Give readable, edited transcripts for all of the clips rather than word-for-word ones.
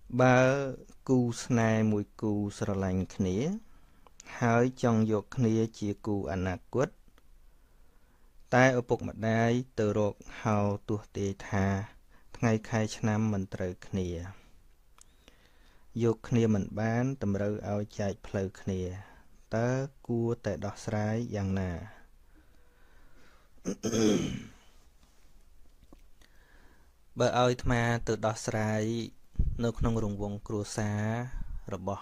បើគូស្នេហ៍មួយគូស្រឡាញ់គ្នាហើយចង់យកគ្នាជាគូអនាគតតែឪពុកម្ដាយទៅរកហៅទស្សន៍ទាយថាថ្ងៃខែឆ្នាំមិនត្រូវគ្នាយកគ្នាមិនបានតម្រូវឲ្យចែកផ្លូវគ្នាតើគួរតែដោះស្រាយយ៉ាងណាបើឲ្យអាត្មាទៅដោះស្រាយនៅក្នុងរង្វង់គ្រួសាររបស់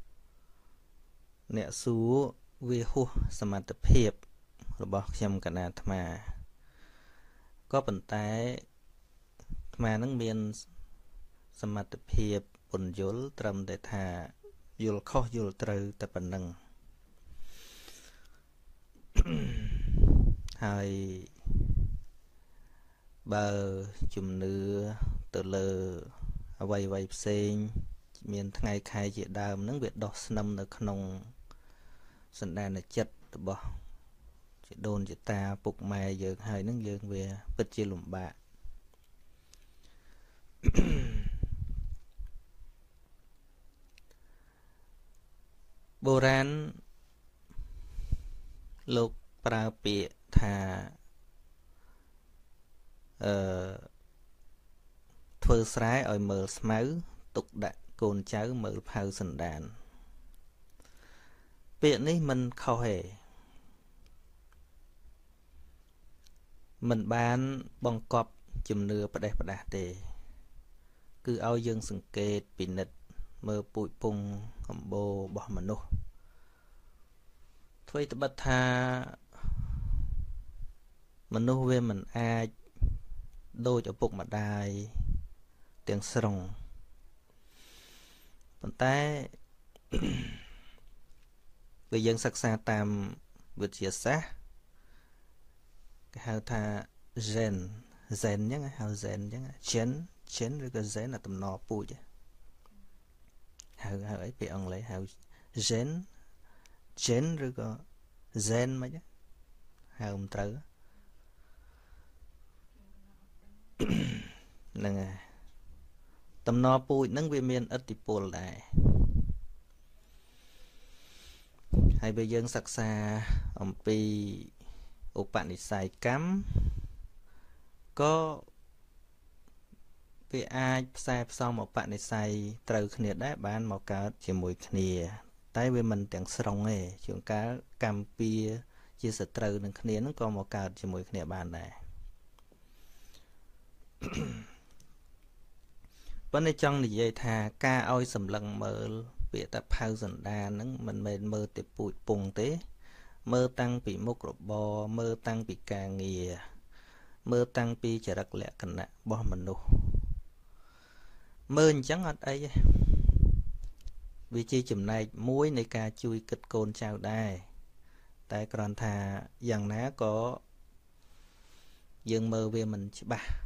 អ្នកសួរវាហួសសមត្ថភាពរបស់ខ្ញុំកណាអាត្មាក៏ប៉ុន្តែអាត្មានឹងមានសមត្ថភាពពន្យល់ត្រឹមតែថាយល់ខុសយល់ត្រូវតែប៉ុណ្ណឹងហើយបើជំនឿទៅលើអ្វីៗផ្សេងមានថ្ងៃខែជាដើមហ្នឹងវាដោះស្នឹមនៅក្នុងសន្តានចិត្តរបស់ជាដូនជាតាពុកម៉ែយើងហើយហ្នឹងយើងវាពិតជាលំបាកបុរាណលោកប្រើពាក្យថាធ្វើស្រែឲ្យមើលស្មៅទុកដាក់កូនចៅមើលផៅសន្តានពាក្យនេះមិនខុសទេមិនបានបង្កប់ជំនឿផ្ដេសផ្ដាសទេគឺឲ្យយើងសង្កេតពិនិត្យមើលពូជពងអំបូររបស់មនុស្សធ្វើត្បិតថាមនុស្សវាមិនអាចដូចឪពុកម្ដាយទាំងស្រុងប៉ុន្តែបើយើងសិក្សាតាមវិទ្យាសាស្ត្រគេហៅថា gen អញ្ចឹងហៅ gen អញ្ចឹង gen ឬក៏ gen តំណពូជហៅអីពាក្យអង់គ្លេសហៅ gen ឬក៏ gen មិនហៅមិនត្រូវហ្នឹងហើយតំណពូជហ្នឹងវាមានឥទ្ធិពលដែរហើយបើយើងសិក្សាអំពីឧបនិស្ស័យកម្មក៏វាអាចផ្សារផ្សំឧបនិស្ស័យត្រូវគ្នាដែរបានមកកើតជាមួយគ្នាតែវាមិនទាំងស្រុងទេជួនកាលកម្មពៀជាសត្រូវនឹងគ្នាហ្នឹងក៏មកកើតជាមួយគ្នាបានដែរប៉ុន្តែចង់និយាយថាការឲ្យសម្លឹងមើលពាក្យថាផៅសន្តានហ្នឹងមិនមែនមើលតែពូជពងទេមើលតាំងពីមុខរបរមើលតាំងពីការងារមើលតាំងពីចរិតលក្ខណៈរបស់មនុស្សមើលអញ្ចឹងអត់អីទេវាជាចំណែកមួយនៃការជួយគិតកូនចៅដែរតែគ្រាន់ថាយ៉ាងណាក៏យើងមើលវាមិនច្បាស់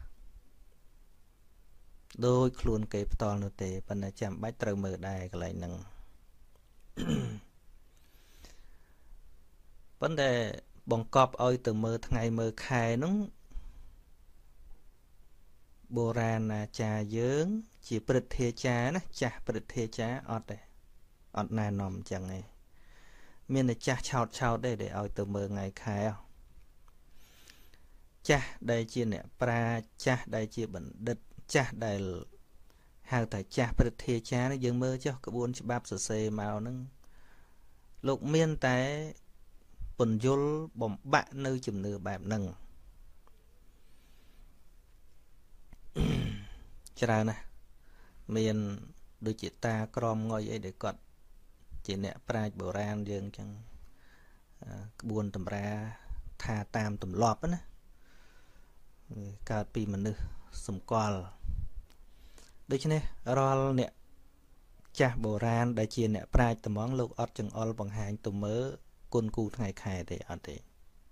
ដោយខ្លួនគេផ្ទាល់នោះទេប៉ុន្តែចាំបាច់ត្រូវមើលដែរកន្លែងហ្នឹងប៉ុន្តែបង្កប់ឲ្យទៅមើលថ្ងៃមើលខែហ្នឹងបុរាណអាចារ្យយើងជាព្រឹទ្ធាចារ្យណាចាស់ព្រឹទ្ធាចារ្យអត់ទេអត់ណែនាំអញ្ចឹងទេមានតែចាស់ឆោតទេដែលឲ្យទៅមើលថ្ងៃខែចាស់ដែលជាអ្នកប្រាជ្ញចាស់ដែលជាបណ្ឌិតចាស់ដែលហៅថាចាស់ព្រឹទ្ធាចារ្យនេះយើងមើលចុះក្បួនច្បាប់សរសេរមកហ្នឹងលោកមានតែពន្យល់បំបាក់នៅជំនឿបែបហ្នឹងច្រើនណាស់មានដូចជាតាក្រមងុយអីដែលគាត់ជាអ្នកប្រាជ្ញបុរាណយើងចឹងក្បួនតម្រាថាតាមទម្លាប់ណាកើតពីមនុស្សសម្គាល់ដូច្នេះរាល់អ្នកចាស់បុរាណដែលជាអ្នកប្រាជ្ញត្មងលោកអត់ចង្អុលបង្ហាញទៅមើលគុណគូថ្ងៃខែទេអត់ទេ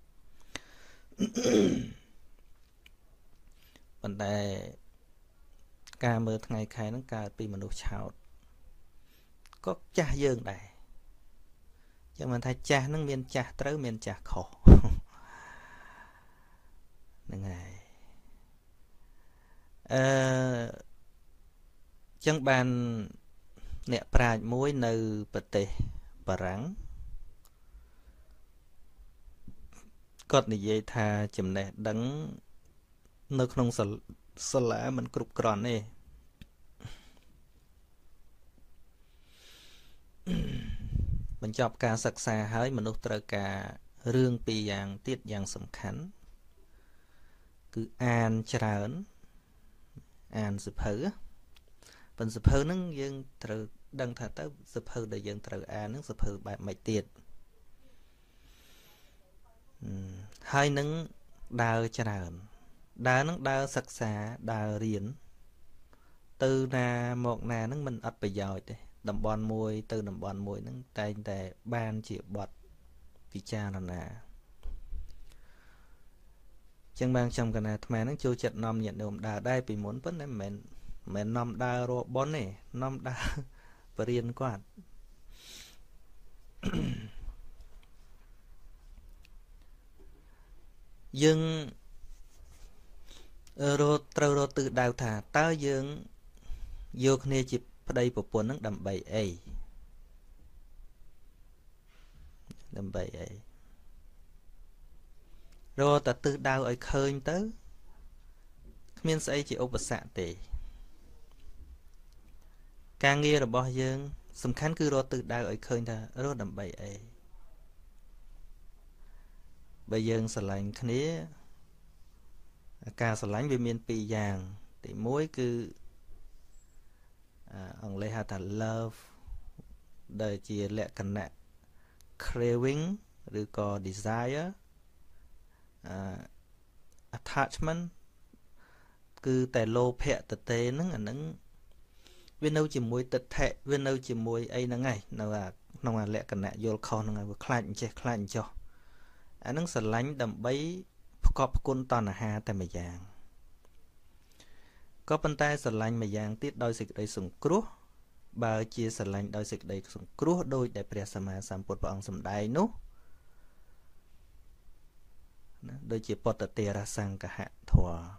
ប៉ុន្តែការមើលថ្ងៃខែហ្នឹងកើតពីមនុស្សឆោតក៏ចាស់យើងដែរចឹងមិនថាចាស់ហ្នឹងមានចាស់ត្រូវមានចាស់ខុសហ្នឹងហើយចចឹងបានអ្នកប្រាជ្ញមួយនៅប្រទេសបារាំងគាត់និយាយថាចំណេះដឹងនៅក្នុងសាលាมันគ្រប់គ្រាន់ទេបញ្ចប់ការសិក្សាហើយមនុស្សត្រូវការរឿងពីរយ៉ាងទៀតយ៉ាងសំខាន់គឺអានច្រើនអានសៀវភៅប៉ុន្តែសៀវភៅហ្នឹងយើងត្រូវដឹងថាទៅសៀវភៅដែលយើងត្រូវអានហ្នឹងសៀវភៅបែបម៉េចទៀតហើយនឹងដើរច្រើនដើរហ្នឹងដើរសិក្សាដើររៀនទៅណាមកណាហ្នឹងมันអត់ប្រយោជន៍ទេតំបន់មួយទៅតំបន់មួយហ្នឹងតែងតែបានជាបទពិចារណាចឹងបានខ្ញុំកណាអាត្មាហ្នឹងចូលចិត្តនាំញាតិញោមដើរដែរពីមុនប៉ុន្តែមិនមែននាំដើររកប៉ុនទេនាំដើរបរៀនគាត់យើងត្រូវរកទិសដៅថាតើយើងយកគ្នាជាប្តីប្រពន្ធហ្នឹងដើម្បីអីរកតែទិសដៅឲ្យឃើញទៅគ្មានស្អីជាឧបសគ្គទេការងាររបស់យើងសំខាន់គឺរកទិសដៅឲ្យឃើញថារកដើម្បីអីបើយើងស្រឡាញ់គ្នាការស្រឡាញ់វាមានពីរយ៉ាងទី1គឺអង់គ្លេសហៅថា love ដែលជាលក្ខណៈ craving ឬក៏ desire attachment គឺតែលោភៈតទេហ្នឹងអាហ្នឹងវានៅជាមួយទិដ្ឋិវានៅជាមួយអីហ្នឹងឯងនៅក្នុងលក្ខណៈយល់ខុសហ្នឹងឯងវាខ្លាចអញ្ចេះខ្លាចអញ្ចោះអាហ្នឹងស្រឡាញ់ដើម្បីផ្គប់ផ្គុនតណ្ហាតែម្យ៉ាងក៏ប៉ុន្តែស្រឡាញ់ម្យ៉ាងទៀតដោយសេចក្តីសង្គ្រោះបើជាស្រឡាញ់ដោយសេចក្តីសង្គ្រោះដោយដែលព្រះសម្មាសម្ពុទ្ធព្រះអង្គសម្ដែងនោះណាដូចជាបតតេរសង្កហធម៌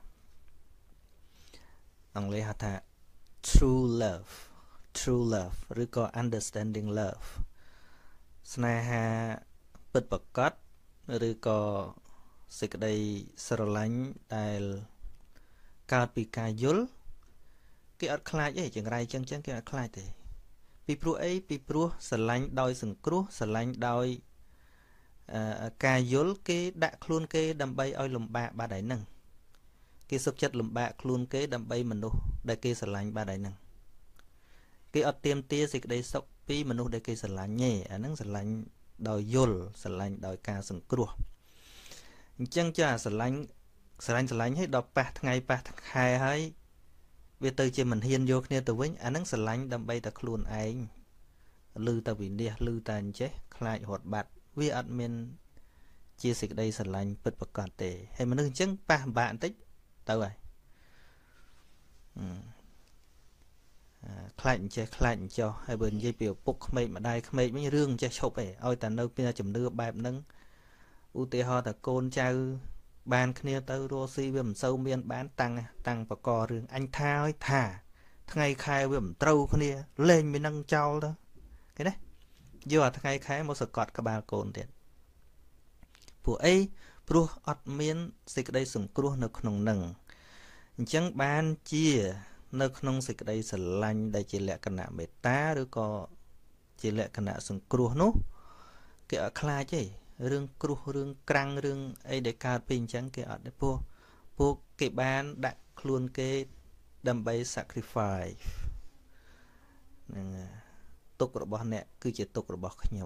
អង់គ្លេសហៅថា true love ឬក៏ understanding love ស្នេហាពិតប្រាកដឬក៏សេចក្តីស្រឡាញ់ដែលកើតពីការយល់គេអត់ខ្លាចទេចង្រៃចឹងគេអត់ខ្លាចទេពីព្រោះអីពីព្រោះស្រឡាញ់ដោយសង្គ្រោះស្រឡាញ់ដោយការយល់គេដាក់ខ្លួនគេដើម្បីឲ្យលំបាកបាត់ហើយហ្នឹងគេសុខចិត្តលំបាកខ្លួនគេដើម្បីមនុស្សដែលគេស្រឡាញ់បាត់ហើយហ្នឹងគេអត់ទាមទារសេចក្តីសុខពីមនុស្សដែលគេស្រឡាញ់ទេអាហ្នឹងស្រឡាញ់ដោយយល់ស្រឡាញ់ដោយការសង្គ្រោះអញ្ចឹងចាស្រឡាញ់ឲ្យដល់ប៉ះថ្ងៃប៉ះខែហើយវាទៅជាមិនហ៊ានយកគ្នាទៅវិញអាហ្នឹងស្រឡាញ់ដើម្បីតែខ្លួនឯងលឺតែវិនិច្ឆ័យលឺតែអញ្ចេះខ្លាចរត់បាត់វាអត់មានជាសេចក្តីស្រឡាញ់ពិតប្រាកដទេហើយមនុស្សអញ្ចឹងប៉ះបាក់បន្តិចទៅហើយខ្លាចអញ្ចេះខ្លាចអញ្ចោះហើយបើនិយាយពីឪពុកក្មេកម្ដាយក្មេកវិញរឿងអញ្ចេះឈប់ឯងឲ្យតែនៅពីជំនឿបែបហ្នឹងឧទាហរណ៍ថាកូនចៅបានគ្នាទៅរស់ស៊ីវាមិនសូវមានបានតាំងបករឿងអញថាឲ្យថាថ្ងៃខែវាមិនត្រូវគ្នាលេងវានឹងចោលទៅឃើញទេយកអាថ្ងៃខែមកសកត់ក្បាលកូនទៀតពួកអីព្រោះអត់មានសេចក្តីសង្គ្រោះនៅក្នុងនឹងអញ្ចឹងបានជានៅក្នុងសេចក្តីស្រឡាញ់ដែលជាលក្ខណៈមេត្តាឬក៏ជាលក្ខណៈសង្គ្រោះនោះគេអត់ខ្លាចទេរឿងគ្រោះរឿងក្រាំងរឿងអីដែលកើតពីអញ្ចឹងគេអត់ទេពួកគេបានដាក់ខ្លួនគេដើម្បី sacrifice ហ្នឹងទុករបស់អ្នកគឺជាទុករបស់ខ្ញុំ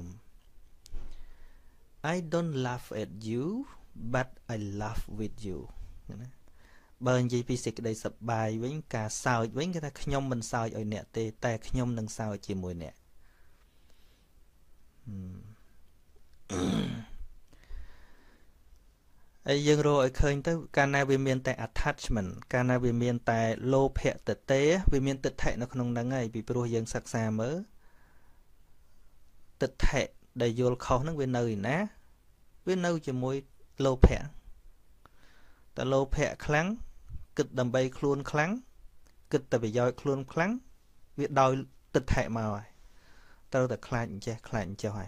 I don't laugh at you but I laugh with you ណាបើនិយាយពីសេចក្តីសប្បាយវិញការសើចវិញគេថាខ្ញុំមិនសើចឲ្យអ្នកទេតែខ្ញុំនឹងសើចជាមួយអ្នកហើយយើងរកឲ្យឃើញទៅកាលណាវាមានតែ attachment កាលណាវាមានតែលោភៈទទេវាមានទិដ្ឋិនៅក្នុងហ្នឹងហើយពីព្រោះយើងសិក្សាមើលទិដ្ឋិដែលយល់ខុសហ្នឹងវានៅឯណាវានៅជាមួយលោភៈតែលោភៈខ្លាំងគិតដើម្បីខ្លួនខ្លាំងគិតតែប្រយោជន៍ខ្លួនខ្លាំងវាដោយទិដ្ឋិមកហើយត្រូវតែខ្លាចអញ្ចេះខ្លាចអញ្ចោះហើយ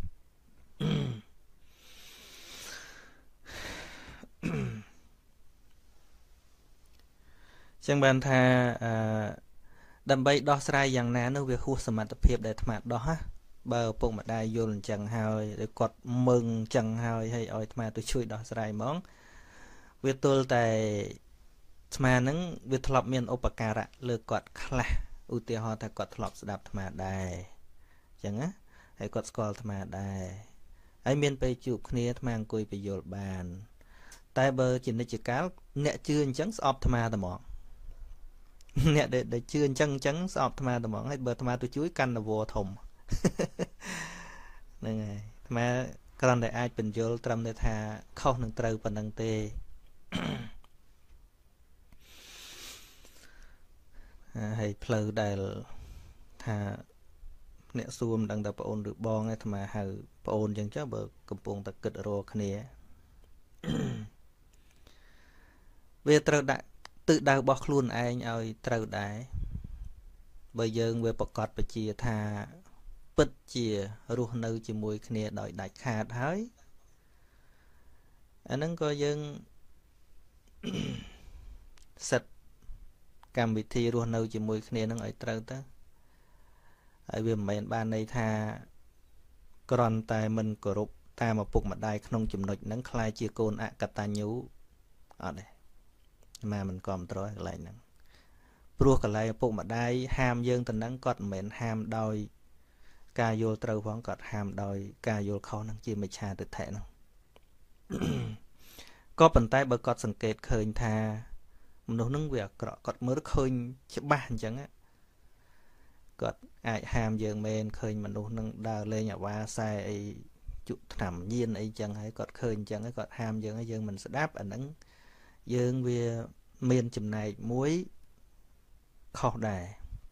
ចឹងបានថាដើម្បីដោះស្រាយយ៉ាងណានោះវាហួសសមត្ថភាពដែលអាត្មាដោះណាបើឪពុកម្ដាយយល់អញ្ចឹងហើយឬគាត់មឹងអញ្ចឹងហើយឲ្យអាត្មាទៅជួយដោះស្រាយហ្មងវាទល់តែអាត្មាហ្នឹងវាធ្លាប់មានឧបការៈលើគាត់ខ្លះឧទាហរណ៍ថាគាត់ធ្លាប់ស្ដាប់អាត្មាដែរអញ្ចឹងណាហើយគាត់ស្គាល់អាត្មាដែរហើយមានពេលជួបគ្នាអាត្មាអង្គុយពយល់បានតែបើជានិច្ចកាលអ្នកជឿអញ្ចឹងស្អប់អាត្មាតែហ្មងអ្នកដែលជឿអញ្ចឹងស្អប់អាត្មាតែហ្មងហើយបើអាត្មាទៅជួយកាន់តែវល់ធំហ្នឹងហើយអាត្មាគ្រាន់តែអាចបញ្យល់ត្រឹមតែថាខុសនឹងត្រូវប៉ុណ្្នឹងទេហើយផ្លូវដែលថាអ្នកសួរមិនដឹងតែប្អូនឬបងឯអាត្មាហៅប្អូនអញ្ចឹងចុះបើកំពុងតែគិតរកគ្នាវាត្រូវដាក់ទិសដៅរបស់ខ្លួនឯងឲ្យត្រូវដែរបើយើងវាប្រកាសបជាថាពិតជារស់នៅជាមួយគ្នាដោយដាច់ខាតហើយអាហ្នឹងក៏យើងសិតកម្មវិធីរស់នៅជាមួយគ្នានឹងឲ្យត្រូវទៅហើយវាមិនមែនបានន័យថាគ្រាន់តែមិនគោរពតាមឪពុកម្ដាយក្នុងចំណុចហ្នឹងខ្លាយជាកូនអកតញ្ញូអត់ទេម៉ែមិនគ្រប់ត្រកន្លែងហ្នឹងព្រោះកន្លែងឪពុកម្ដាយហាមយើងទៅហ្នឹងគាត់មិនមែនហាមដោយការយល់ត្រូវផងគាត់ហាមដោយការយល់ខុសហ្នឹងជាមិច្ឆាទិដ្ឋិហ្នឹងក៏ប៉ុន្តែបើគាត់សង្កេតឃើញថាមនុស្សហ្នឹងវាអាក្រក់គាត់មើលឃើញច្បាស់អញ្ចឹងគាត់អាចហាមយើងមែនឃើញមនុស្សហ្នឹងដើរលេងអាវ៉ាខ្សែអីជក់ថ្នាំញៀនអីចឹងហើយគាត់ឃើញអញ្ចឹងហើយគាត់ហាមយើងហើយយើងមិនស្ដាប់អាហ្នឹងយើងវាមានចំណែកមួយខុសដែរ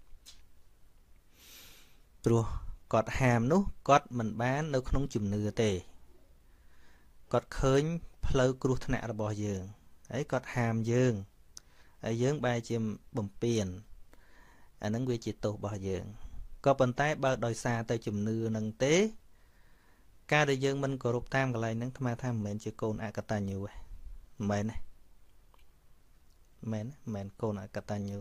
ព្រោះគាត់ហាមនោះគាត់មិនបាននៅក្នុងជំនឿទេគាត់ឃើញផ្លូវគ្រោះថ្នាក់របស់យើងហើយគាត់ហាមយើងហើយយើងបែរជាបំពេញអាហ្នឹងវាជាទោសរបស់យើងក៏ប៉ុន្តែបើដោយសារតែជំនឿនឹងទេការដែលយើងមិនគោរពតាមកន្លែងហ្នឹងអាត្មាថាមិនមែនជាកូនអកតញ្ញូទេមិនមែនទេមែនកូនអកតញ្ញូ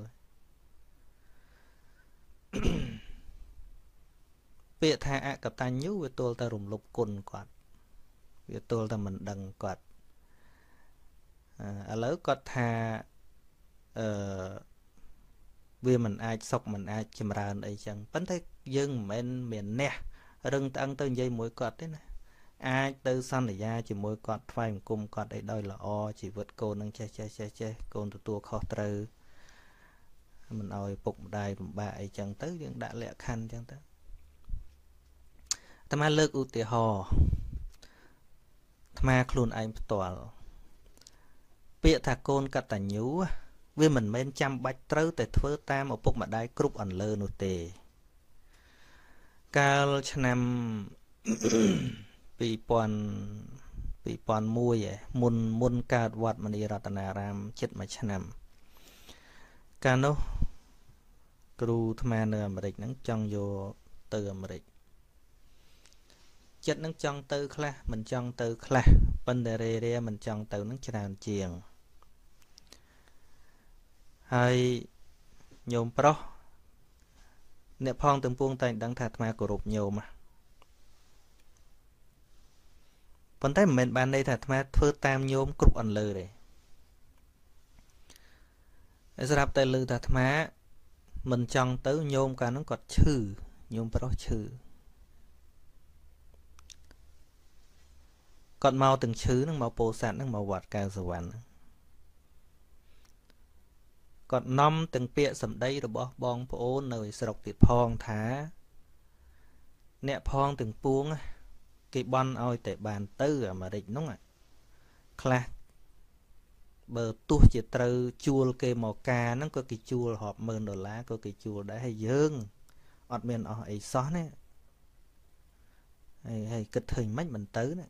ពាក្យថាអកតញ្ញូវាទល់តែរំលោភគុណគាត់វាទល់តែមិនដឹងគាត់ឥឡូវគាត់ថាវាមិនអាចសុខមិនអាចចម្រើនអីចឹងប៉ុន្តែយើងមិនមែនមានះរឹងត្អឹងទៅនិយាយមួយគាត់ទេណាអាចទៅសន្យាជាមួយគាត់ថ្វាយបង្គំគាត់អីដោយល្អជីវិតកូននឹងចេះកូនទទួលខុសត្រូវមិនឲ្យពុកម្ដាយលំបាកអីចឹងទៅយើងដាក់លក្ខខណ្ឌចឹងទៅអាត្មាលើកឧទាហរណ៍អាត្មាខ្លួនឯងផ្ទាល់ពាក្យថាកូនកតញ្ញូវាមិនមែនចាំបាច់ត្រូវតែធ្វើតាមឪពុកម្ដាយគ្រប់អន្លើនោះទេកាលឆ្នាំ2001មុនកើតវត្តមនីរតនារាមជិតមួយឆ្នាំកាលនោះគ្រូអាត្មានៅអាមេរិកហ្នឹងចង់យកទៅអាមេរិកចិត្តនឹងចង់ទៅខ្លះមិនចង់ទៅខ្លះប៉ុន្តែរេមិនចង់ទៅនឹងច្រើនជាងហើយញោមប្រុសអ្នកផងទាំងពួងតែដឹងថាអាត្មាគោរពញោមប៉ុន្តែមិនមែនបានន័យថាអាត្មាធ្វើតាមញោមគ្រប់អន្លើទេហើយស្រាប់តែឮថាអាត្មាមិនចង់ទៅញោមកាលនោះគាត់ឈឺញោមប្រុសឈឺគាត់មកទាំងឈឺហ្នឹងមកពោធិ៍សាត់ហ្នឹងមកវត្តកៅសវណ្ណគាត់នាំទាំងពាក្យសម្ដីរបស់បងប្អូននៅឯស្រុកទៀតផងថាអ្នកផងទាំងពួងគេបន់ឲ្យតែបានទៅអាមេរិកហ្នឹងខ្លះបើទោះជាត្រូវជួលគេមកការហ្នឹងក៏គេជួលរាប់ម៉ឺនដុល្លារក៏គេជួលដែរហើយយើងអត់មានអស់អីសោះណាហើយគិតឃើញមិនទៅណា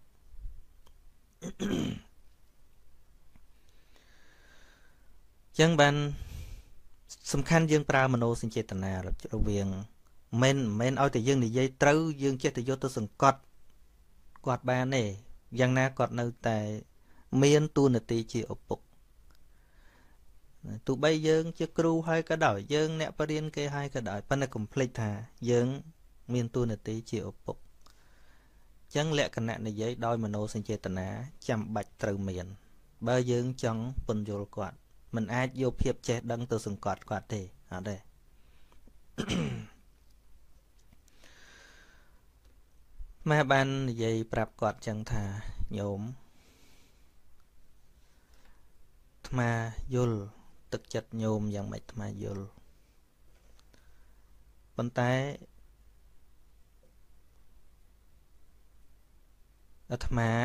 ចឹងបានសំខាន់យើងប្រើមโนសញ្ចេតនារវាងមិនឲ្យតែយើងនិយាយត្រូវយើងចេះតែយកទៅសង្កត់គាត់បានទេយ៉ាងណាគាត់នៅតែមានតួនាទីជាឪពុកទោះបីយើងជាគ្រូហើយក៏ដោយយើងអ្នកបរៀនគេហើយក៏ដោយប៉ុន្តែកុំភ្លេចថាយើងមានតួនាទីជាឪពុកអញ្ចឹងលក្ខណៈនិយាយដោយមโนសញ្ចេតនាចាំបាច់ត្រូវមានបើយើងចង់ពន្យល់គាត់មិនអាចយកភាពចេះដឹងទៅសង្កត់គាត់ទេអត់ទេម៉ែបាននិយាយប្រាប់គាត់ចឹងថាញោមអាត្មាយល់ទឹកចិត្តញោមយ៉ាងម៉េចអាត្មាយល់ប៉ុន្តែអាត្មា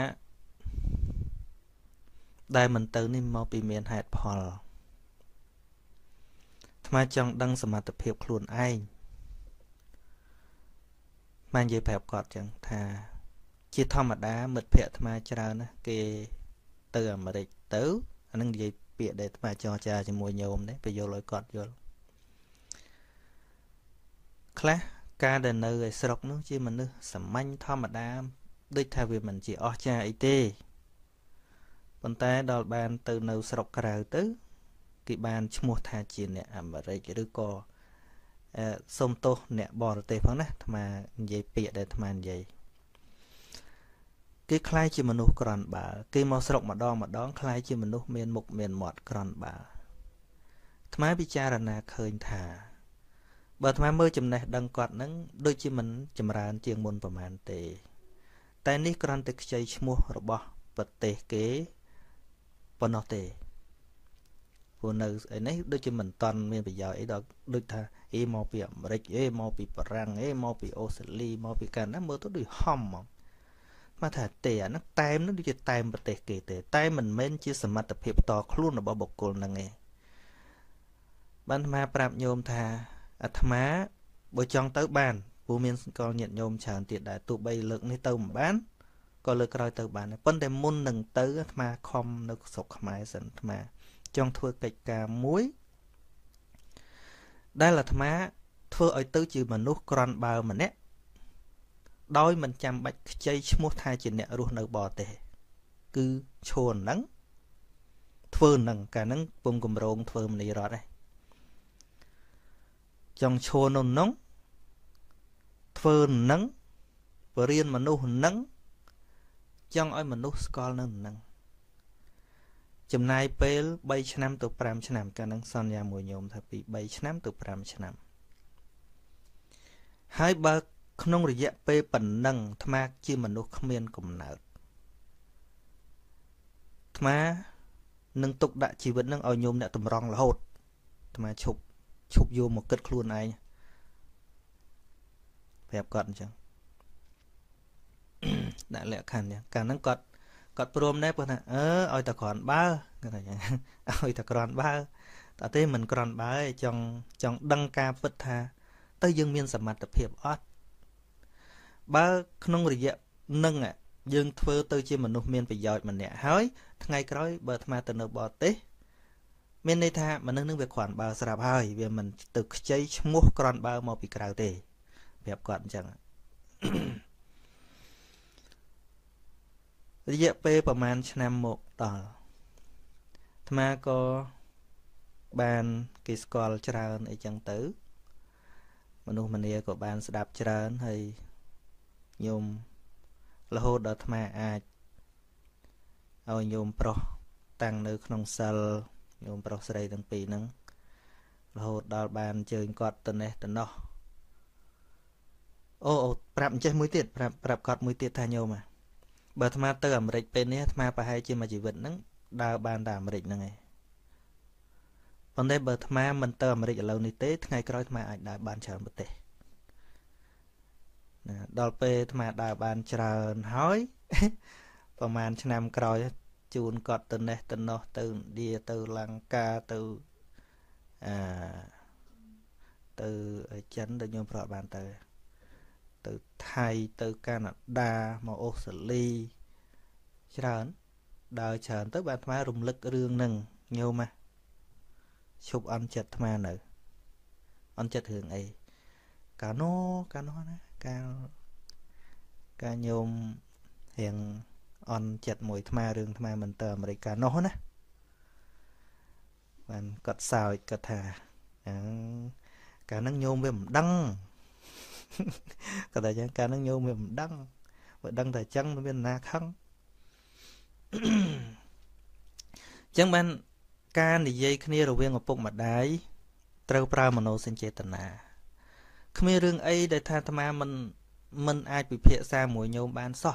ដែលមិនទៅនេះមកពីមានហេតុផលអាត្មាចង់ដឹងសមត្ថភាពខ្លួនឯងបាននិយាយប្រាប់គាត់ចឹងថាជាធម្មតាមិត្តភ័ក្តិអាត្មាច្រើនណាគេទៅអាមេរិកទៅអានឹងនិយាយពាក្យដែលអាត្មាចរចាជាមួយញោមនេះបញ្យល់ឲ្យគាត់យល់ខ្លះការដែលនៅឯស្រុកនោះជាមនុស្សសាមញ្ញធម្មតាដូចថាវាមិនជាអស្ចារ្យអីទេប៉ុន្តែដល់បានទៅនៅស្រុកក្រៅទៅគេបានឈ្មោះថាជាអ្នកអាមេរិកឬក៏សុំទោសអ្នកបរទេសផងណាអាត្មានិយាយពាក្យដែលអាត្មានិយាយគេខ្លាយជាមនុស្សក្រន់បើគេមកស្រុកម្ដងខ្លាយជាមនុស្សមានមុខមានមាត់ក្រន់បើអាត្មាពិចារណាឃើញថាបើអាត្មាមើលចំណេះដឹងគាត់នឹងដូចជាមិនចម្រើនជាងមុនប្រហែលទេតែនេះគ្រាន់តែខ្ចីឈ្មោះរបស់ប្រទេសគេប៉ុណ្ណោះទេព្រោះនៅឯនេះដូចជាមិនតន់មានប្រយោជន៍អីដល់ដូចថាមកពីអាមេរិកមកពីបារាំងមកពីអូស្ត្រាលីមកពីកាណាមើលទៅដូចហំហ្មងមកថាទេអាហ្នឹងតែមនឹងដូចជាតែមប្រទេសគេទេតែមិនមែនជាសមត្ថភាពតខ្លួនរបស់បុគ្គលហ្នឹងឯងបានអាត្មាប្រាប់ញោមថាអាត្មាបើចង់ទៅបានព្រោះមានកលញាតិញោមច្រើនទៀតដែរទោះបីលើកនេះទៅមិនបានក៏លើកក្រោយទៅបានដែរប៉ុន្តែមុននឹងទៅអាត្មាខំនៅស្រុកខ្មែរសិនអាត្មាចង់ធ្វើកិច្ចការមួយដែលអាត្មាធ្វើឲ្យទៅជាមនុស្សក្រន់បើម្នាក់ដោយមិនចាំបាច់ខ្ចីឈ្មោះថាជាអ្នករស់នៅបរទេសគឺឈួនហ្នឹងធ្វើហ្នឹងកាលហ្នឹងពុំកម្រងធ្វើមនីរដ្ឋឯងចង់ឈួននោះធ្វើហ្នឹងបរៀនមនុស្សហ្នឹងចង់ឲ្យមនុស្សស្គាល់នៅហ្នឹងចំណាយពេល3ឆ្នាំទៅ5ឆ្នាំកាលហ្នឹងសន្យាមួយញោមថាពី3ឆ្នាំទៅ5ឆ្នាំហើយបើក្នុងរយៈពេលប៉ុណ្ណឹងអាត្មាជាមនុស្សគ្មានកំណើតអាត្មានឹងទុកដាក់ជីវិតនឹងឲ្យញោមអ្នកតម្រង់រហូតអាត្មាឈប់យកមកគិតខ្លួនឯងប្រាប់គាត់អញ្ចឹងដាក់លក្ខខណ្ឌអញ្ចឹងកាលហ្នឹងគាត់ព្រមដែរព្រោះថាឲ្យតែគ្រាន់បើគាត់ថាអញ្ចឹងឲ្យតែគ្រាន់បើតែទេមិនគ្រាន់បើចង់ដឹងការពិតថាទៅយើងមានសមត្ថភាពអត់បើក្នុងរយៈនឹងយើងធ្វើទៅជាមនុស្សមានប្រយោជន៍ម្នាក់ហើយថ្ងៃក្រោយបើអាត្មាទៅនៅបរទេសមានន័យថាមនុស្សនឹងវាគ្រាន់បើស្រាប់ហើយវាមិនទៅខ្ចីឈ្មោះគ្រាន់បើមកពីក្រៅទេប្រាប់គាត់អញ្ចឹងរយៈពេលប្រហែលឆ្នាំមកដល់អាត្មាក៏បានគេស្គាល់ច្រើនអីចឹងទៅមនុស្សម្នាក៏បានស្ដាប់ច្រើនហើយញោមរហូតដល់អាត្មាអាចឲ្យញោមប្រុសតាំងនៅក្នុងសិលញោមប្រុសស្រីទាំងពីរហ្នឹងរហូតដល់បានអញ្ជើញគាត់ទៅនេះទៅនោះអូប្រាប់អញ្ចេះមួយទៀតប្រាប់គាត់មួយទៀតថាញោមបើអាត្មាទៅអាមេរិកពេលនេះអាត្មាប្រហែលជាមួយជីវិតហ្នឹងដើរបានតែអាមេរិកហ្នឹងឯងប៉ុន្តែបើអាត្មាមិនទៅអាមេរិកឥឡូវនេះទេថ្ងៃក្រោយអាត្មាអាចដើរបានច្រើនប្រទេសណាដល់ពេលអាត្មាដើរបានច្រើនហើយប្រហែលឆ្នាំក្រោយជូនគាត់ទៅនេះទៅនោះទៅឥណ្ឌាទៅលង្កាទៅចិនដែលញោមប្រត់បានទៅថៃទៅកាណាដាមកអូស្ត្រាលីច្រើនដើរច្រើនទៅបាទអាត្មារំលឹករឿងហ្នឹងញោមឈប់អន់ចិត្តអាត្មានៅអន់ចិត្តរឿងអីកាលនោះណាការញោមរៀងអន់ចិត្តមួយអាត្មារឿងអាត្មាមិនទៅអាមេរិកកាលនោះណាបានគាត់សើចគាត់ថាកាលហ្នឹងញោមវាមិនដឹងគាត់ថាចឹងកាលហ្នឹងញោមវាមិនដឹងបើដឹងតែចឹងមានណាខឹងចឹងបានការនិយាយគ្នារវាងឪពុកម្ដាយត្រូវប្រើមនោសញ្ចេតនាគ្មានរឿងអីដែលថាអាត្មាមិនអាចពិភាក្សាមួយញោមបានសោះ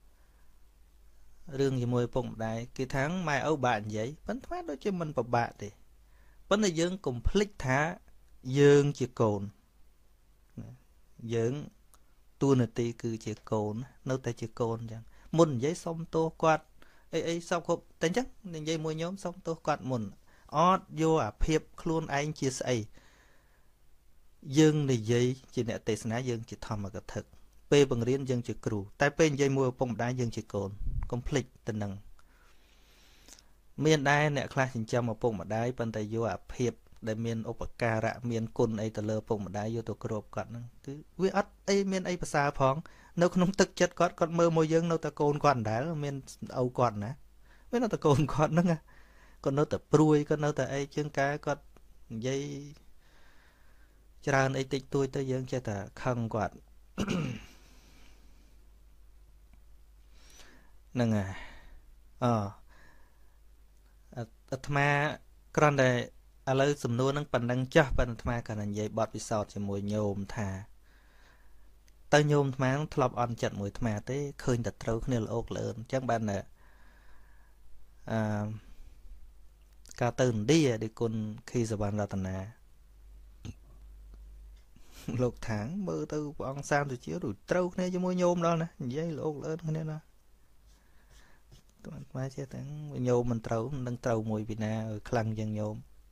រឿងជាមួយឪពុកម្ដាយគេថាម៉ែឪបាក់និយាយប៉ុន្តែអាត្មាដូចជាមិនពិបាកទេប៉ុន្តែយើងកុំភ្លេចថាយើងជាកូនយើងតួនាទីគឺជាកូននៅតែជាកូនអញ្ចឹងមុននិយាយសុំទោសគាត់អីសពគ្រប់តែអញ្ចឹងនិយាយមួយញោមសុំទោសគាត់មុនអត់យកអាភាពខ្លួនឯងជាស្អីយើងនិយាយជាអ្នកទេសនាយើងជាធម្មកថាពេលបង្រៀនយើងជាគ្រូតែពេលនិយាយមួយឪពុកម្ដាយយើងជាកូនកុំភ្លេចទៅនឹងមានដែរអ្នកខ្លះចិញ្ចឹមឪពុកម្ដាយប៉ុន្តែយកអាភាពដែលមានឧបការៈមានគុណអីទៅលើឪពុកម្ដាយយកទៅគ្របគាត់ហ្នឹងគឺវាអត់អីមានអីប្រសើរផងនៅក្នុងទឹកចិត្តគាត់មើលមកយើងនៅតែកូនគាត់ដដែលមានឪគាត់ណាមាននៅតែកូនគាត់ហ្នឹងគាត់នៅតែព្រួយគាត់នៅតែអីជាងការគាត់និយាយច្រើនអីតិចតួចទៅយើងចេះតែខឹងគាត់ហ្នឹងហើយអាត្មាគ្រាន់តែឥឡូវសំណួរហ្នឹងប៉ុណ្ណឹងចាស់ប៉ុន្តែអាត្មាគាត់និយាយបទពិសោធន៍ជាមួយញោមថាទៅញោមអាត្មាធ្លាប់អន់ចិត្តមួយអាត្មាទេឃើញតែត្រូវគ្នាល្អោកលឿនអញ្ចឹងបានការទៅឥណ្ឌាដូចគុណខីសវណ្ណរតនាលោកថាងមើលទៅព្រះអង្គសាមសុជាដូចត្រូវគ្នាជាមួយញោមដល់ណានិយាយល្អោកលឿនគ្នាណាតើអាត្មាចេះតែញោមមិនត្រូវមិនដឹងត្រូវមួយពីណាខ្លាំងជាងញោម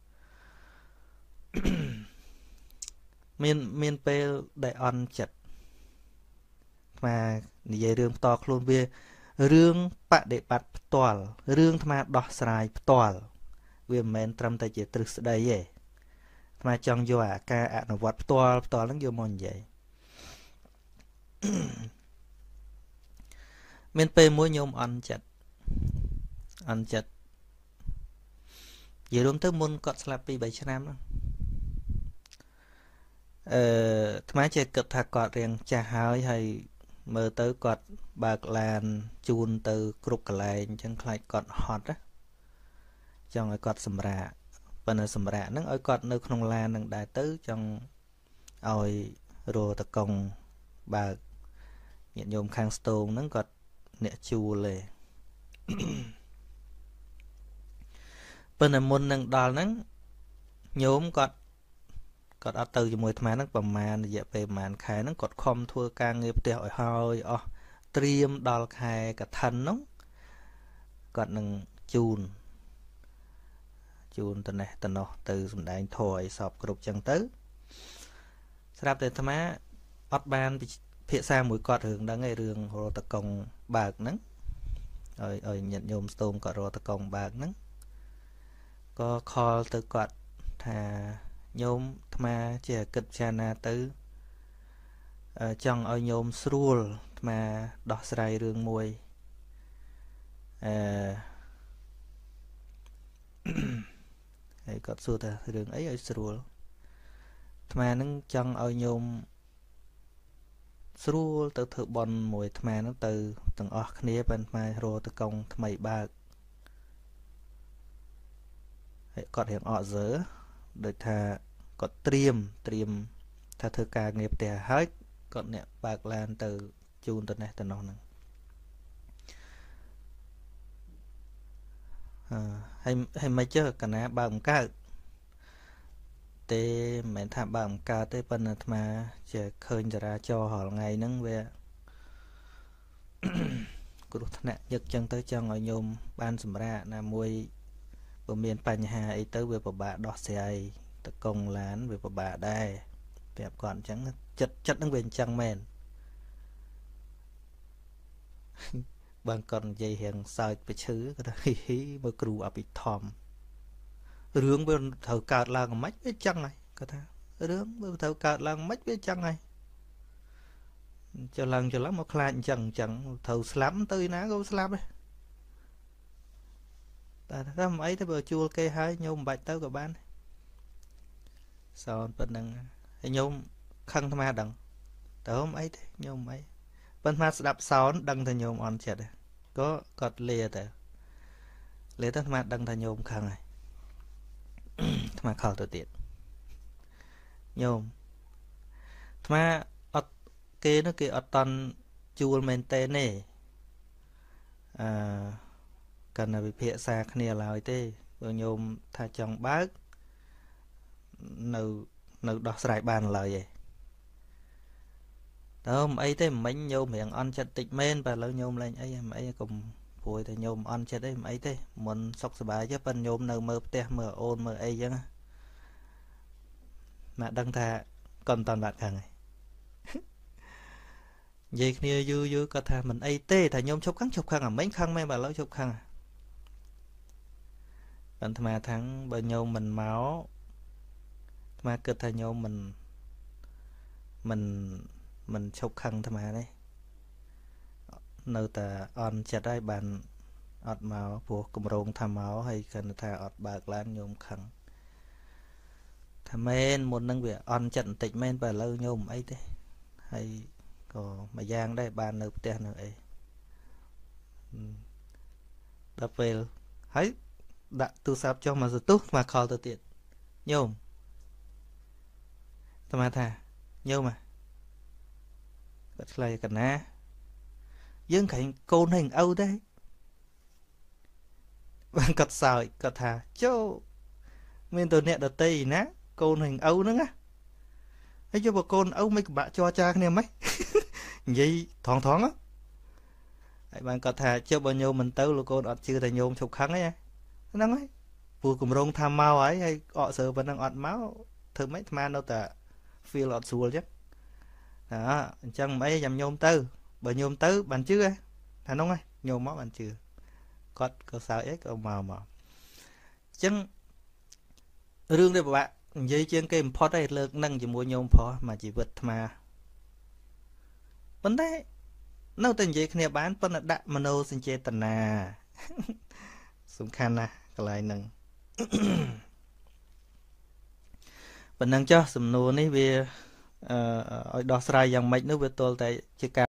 មានពេលដែលអន់ចិត្តអាត្មានិយាយរឿងផ្ទាល់ខ្លួនវារឿងបដិបត្តិផ្ទាល់រឿងអាត្មាដោះស្រាយផ្ទាល់វាមិនមែនត្រឹមតែជាទ្រឹស្ដីទេអាត្មាចង់យកអាការអនុវត្តផ្ទាល់ហ្នឹងយកមកនិយាយមានពេលមួយញោមអន់ចិត្តនិយាយរួមទៅមុនគាត់ស្លាប់ពី3ឆ្នាំហ្នឹងអាត្មាចេះគិតថាគាត់រៀងចាស់ហើយមើលទៅគាត់បើកឡានជូនទៅគ្រប់កន្លែងអញ្ចឹងខ្លាចគាត់ហត់ណាចង់ឲ្យគាត់សម្រាកប៉ុន្តែសម្រាកហ្នឹងឲ្យគាត់នៅក្នុងឡានហ្នឹងដែរទៅចង់ឲ្យរោតកងបើកញាតិញោមខាងស្ទងហ្នឹងគាត់អ្នកជួលទេប៉ុន្តែមុននឹងដល់ហ្នឹងញោមគាត់អត់ទៅជាមួយអាត្មាហ្នឹងប្រហែលរយៈពេលប្រហែលខែហ្នឹងគាត់ខំធ្វើការងារផ្ទះឲ្យហើយអស់ត្រៀមដល់ខែកឋិនហ្នឹងគាត់នឹងជូនទៅនេះទៅនោះទៅសំដែងធម៌ឲ្យសពគ្រប់ចឹងទៅស្រាប់តែអាត្មាអត់បានភាសាមួយគាត់រឿងហ្នឹងឯងរឿងរតកងបើកហ្នឹងឲ្យញាតិញោមស្ទងគាត់រតកងបើកហ្នឹងក៏ខលទៅគាត់ថាញោមអាត្មាជាគិតពិចារណាទៅចង់ឲ្យញោមស្រួលអាត្មាដោះស្រាយរឿងមួយហើយគាត់សួរថារឿងអីឲ្យស្រួលអាត្មានឹងចង់ឲ្យញោមស្រួលទៅធ្វើបន់មួយអាត្មានឹងទៅទាំងអស់គ្នាប៉ុន្តែអាត្មារកតកងថ្មីបើកហើយគាត់រៀងអកសើដូចថាគាត់ត្រៀមថាធ្វើការងារផ្ទះហើយគាត់អ្នកបើកឡានទៅជូនទៅនេះទៅនោះហ្នឹងហើយមិនចេះកណាបើកបង្កើតទេមិនមែនថាបើកបង្កើតទេប៉ុន្តែអាត្មាជាឃើញចរាចរណ៍រាល់ថ្ងៃហ្នឹងវាគ្រោះថ្នាក់ញឹកចឹងទៅចង់ឲ្យញោមបានសម្រាកណាមួយបើមានបញ្ហាអីទៅវាពិបាកដោះស្រាយតកងឡានវាពិបាកដែរប្រាប់គាត់អញ្ចឹងចិត្តហ្នឹងវាអញ្ចឹងមែនបើគាត់និយាយរៀងសើចប្រឈឺគាត់ថាហ៊ីមើលគ្រូអភិធម្ម Rướng với thầu cạt là cái mách với chăng này có tha rướng với thầu cạt là mách với chăng này cho lắm một khai chẳng chẳng thầu slắm tới ná có slap ấy ta ra mấy thế bờ chua kê hai nhôm bạch tới của bạn sao bên đằng nhôm khăn tham đằng tớ không ấy thế nhôm ấy bên mà đạp sáu đằng thì nhôm on chẹt có cọt lìa tớ lìa tới mà đằng thì nhôm khăn này mà khảo tự tiện nhôm mà kê nó kê ở toàn chua men tên nè à cần là bị phệ xa khnia lại thế rồi nhôm tha chồng bác nấu nấu đỏ sải bàn lời vậy đó ấy thế mình nhôm miệng ăn chặt tịch men và lâu nhôm lên ấy ấy cùng phôi thì nhôm ăn chặt đấy ấy thế muốn sọc sờ bài chứ bên nhôm nấu mơ te mơ ôn mơ ấy chứ mà đăng thà còn toàn bạn càng này vậy kia vui vui có thà mình ấy tê thà nhôm chụp khăn à mấy khăn mấy bà lâu chụp khăn à bạn mà thắng bên nhôm mình máu mà cực thà nhôm mình mình chụp khăn thà mà đấy nơi ta on chặtได้bànอดมาพวกกลุ่มโรงทำเอาให้กันถ้าอดบากล้านโยมขังทำเมนหมดนั่งเบียออนจัดติดเมนไปแล้วโยมไอ้เด้ให้ก็มาย่างได้บานเลยเตี้ยหน่อยดับเบิลให้ดักตู้ซับcho màตุ๊มาคอตัวเตียนโยมทำไมท่าโยมอ่ะก็อะไรกันนะdương cảnh côn hình âu đấy bạn cật sỏi cật thà châu nguyên tôi nè đợt tây ná côn hình âu nữa á ấy cho bà côn âu mấy bạn cho cha cái này mấy vậy thoáng thoáng á bạn cật thà cho bao nhiêu mình tới luôn côn ọt chưa thầy nhôm chụp khăn ấy nó ấy vừa cùng rong tham mau ấy hay ọ sợ vẫn đang ọt máu thử mấy mà đâu ta phi ọt xùa chứ đó chẳng mấy dầm nhôm tư bởi nhôm tứ bạn chứ á thằng ông ơi nhôm máu bạn chưa có sao ấy có màu chân rương đây bạn dây chân cái import đây lực nâng chỉ mua nhôm phó mà chỉ vượt mà vấn đề nó tên gì kia bán phân là đạm mano sinh chế tần à súng khăn à cái này nâng mình nâng cho sầm nô này về đo sai dòng mạch nước về tôi tại chỉ cả